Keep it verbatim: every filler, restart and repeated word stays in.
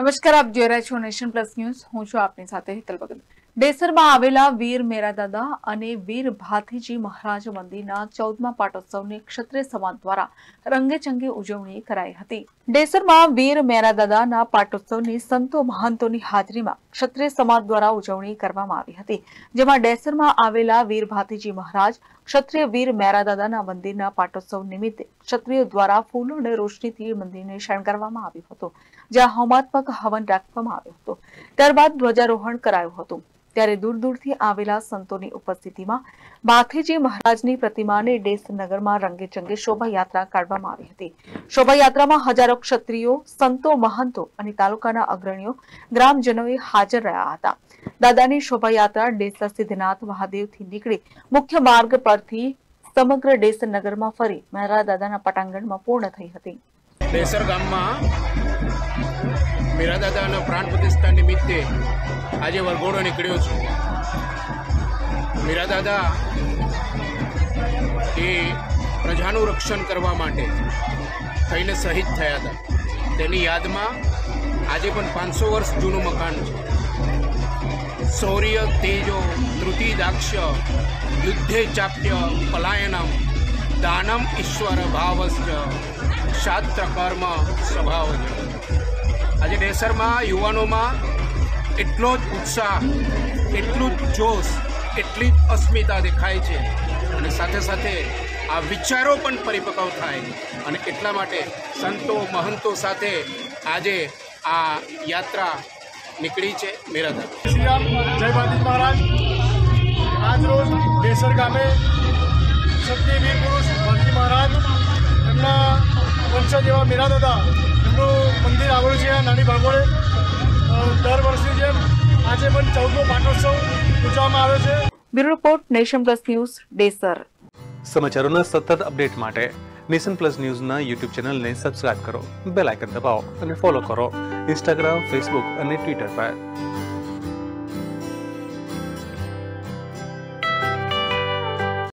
નમસ્કાર, આપ જોઈ રહ્યા છો નેશન પ્લસ ન્યૂઝ. હું છું આપની સાથે હિતલ ભગત. ડેસરમાં આવેલા વીર મેરાદાદા અને વીર ભાથીજી મહારાજ મંદિરના ચૌદમા પાટોત્સવની ક્ષત્રિય સમાજ દ્વારા રંગેચંગે ઉજવણી કરાઈ હતી. ડેસરમાં વીર મેરાદાદાના પાટોત્સવની સંતો મહંતોની હાજરીમાં ક્ષત્રિય સમાજ દ્વારા ઉજવણી કરવામાં આવી હતી, જેમાં ડેસરમાં આવેલા વીર ભાથીજી મહારાજ ક્ષત્રિય વીર મેરાદાદાના મંદિરના પાટોત્સવ નિમિત્તે ક્ષત્રિયો દ્વારા ફૂલો અને રોશનીથી મંદિરને શણગારવામાં આવ્યું હતું, જ્યાં હોમાત્મક હવન રાખવામાં આવ્યો હતો. ત્યારબાદ ધ્વજારોહણ કરાયું હતું. ત્યારે દૂર દૂરથી આવેલા સંતોની ઉપસ્થિતિમાં ભાથીજી મહારાજની પ્રતિમાને ડેસ નગરમાં રંગેચંગે શોભાયાત્રા કાઢવામાં આવી હતી. શોભાયાત્રામાં હજારો ક્ષત્રિયો, સંતો, મહંતો અને તાલુકાના અગ્રણીઓ, ગ્રામજનોએ હાજર રહ્યા હતા. દાદાની શોભાયાત્રા ડેસા સિદ્ધનાથ મહાદેવથી નીકળી મુખ્ય માર્ગ પરથી સમગ્ર ડેસ નગરમાં ફરી મેરાદાદાના પટાંગણમાં પૂર્ણ થઈ હતી. ડેસર ગામમાં મેરાદાદાના પ્રાણ પ્રતિષ્ઠા નિમિત્તે આજે વરઘોડો નીકળ્યો છે. મેરાદાદા એ પ્રજાનું રક્ષણ કરવા માટે થઈને શહીદ થયા હતા. તેની યાદમાં આજે પણ પાંચસો વર્ષ જૂનું મકાન છે. શૌર્ય તેજો ધૃતિ દાક્ષ્ય યુદ્ધે ચાપ્ય પલાયનમ દાનમ ઈશ્વર ભાવશ્ચ શાસ્ત્ર કર્મ સ્વભાવજ. આજે ડેસરમાં યુવાનોમાં એટલો જ ઉત્સાહ, એટલું જ જોશ, એટલી જ અસ્મિતા દેખાય છે અને સાથે સાથે આ વિચારો પણ પરિપક્વ થાય અને એટલા માટે સંતો મહંતો સાથે આજે આ યાત્રા નીકળી છે. મેરાદાદા શ્રી રામ જય ભાથીજી મહારાજ. આજ રોજ ડેસર ગામે ક્ષત્રિય વીર પુરુષ ભાથીજી મહારાજ એમના વંશજ એવા મેરાદાદા એમનું મંદિર આવેલું છે નાની ભાગોળે. દર વર્ષની જેમ આજે પણ ચૌદમો પાટોત્સવ ઉજવવામાં આવ્યો છે. Bureau report, Nation Plus News, Desar. સમાચારોના સતત અપડેટ માટે નેશન પ્લસ ન્યૂઝના યુટ્યુબ ચેનલને સબસ્ક્રાઇબ કરો, બેલ આઇકન દબાવો અને ફોલો કરો ઇન્સ્ટાગ્રામ, ફેસબુક અને ટ્વિટર પર.